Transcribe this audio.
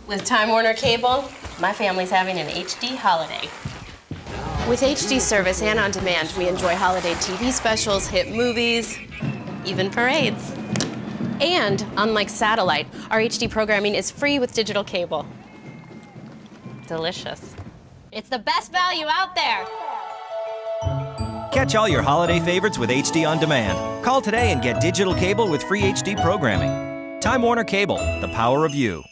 With Time Warner Cable, my family's having an HD holiday. With HD service and on demand, we enjoy holiday TV specials, hit movies, even parades. And unlike satellite, our HD programming is free with digital cable. Delicious. It's the best value out there. Catch all your holiday favorites with HD On Demand. Call today and get digital cable with free HD programming. Time Warner Cable, the power of you.